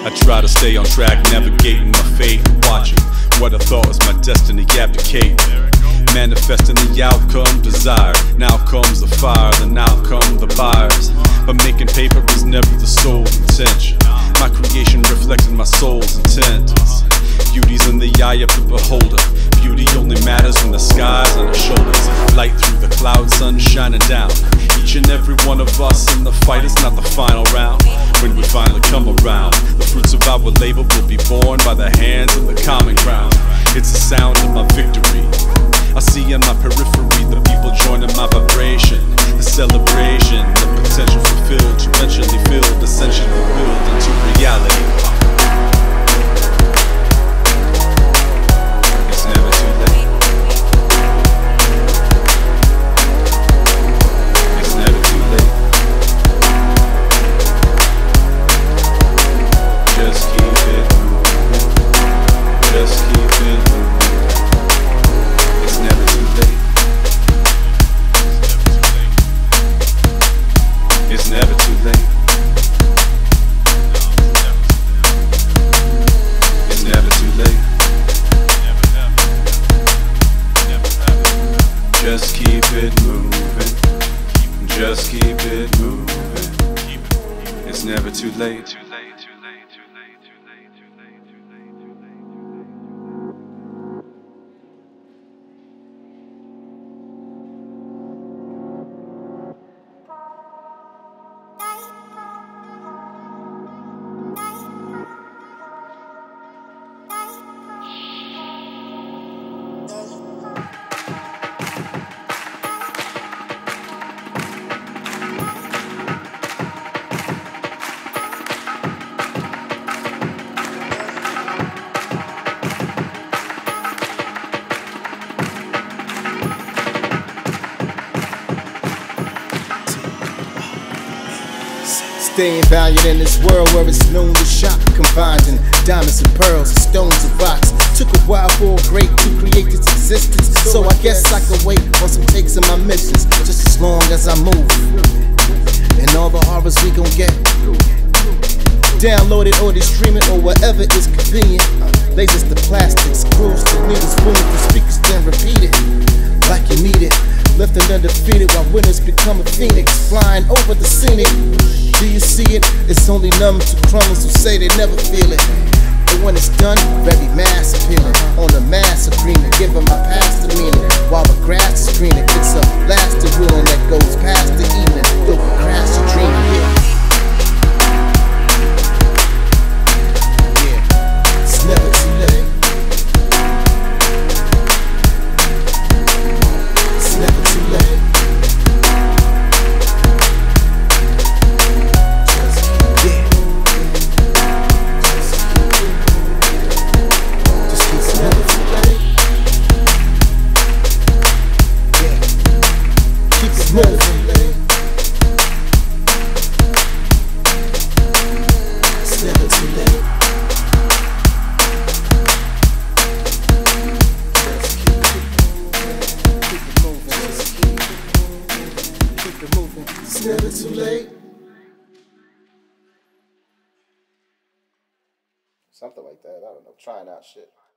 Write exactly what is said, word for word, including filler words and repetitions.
I try to stay on track, navigating my fate, watching what I thought was my destiny abdicate, manifesting the outcome desired. Now comes the fire, then now come the buyers. But making paper is never the sole intention. My creation reflecting my soul's intent. Beauty's in the eye of the beholder. Beauty only matters when the sky's on our shoulders. Light through the clouds, sun shining down. Each and every one of us in the fight is not the final round. When we finally come around, the fruits of our labor will be born by the hands of the common ground. It's the sound of my victory. I see in my periphery the people joining my vibration. The celebration, the potential fulfilled, to eventually filled, essentially willed into reality. It's never too late. It's never too late. Just keep it moving. Just keep it moving. It's never too late. It's never too late. It's never too late. Just keep it moving. Just keep it moving. It's never too late. Staying valiant in this world where it's known to shock, combined in diamonds and pearls and stones and rocks. Took a while for a great to create this existence, so I guess I can wait on some takes of my missions, just as long as I move. And all the horrors we gon' get, download it or they stream it or whatever is convenient. Lasers to plastics, screws to needles, spoons to speakers, then repeat it like you need it. Left and undefeated while winners become a phoenix, flying over the scenic. Do you see it? It's only numb to crumbs who say they never feel it. But when it's done, very mass appealing. On the mass agreement, giving my past a meaning. While the grass is greening, it's a lasting ruling that goes past the evening. Don't crash your dream, yeah. Yeah, it's never too late. It's never too late. It's never too late. Something like that. I don't know. Trying out shit.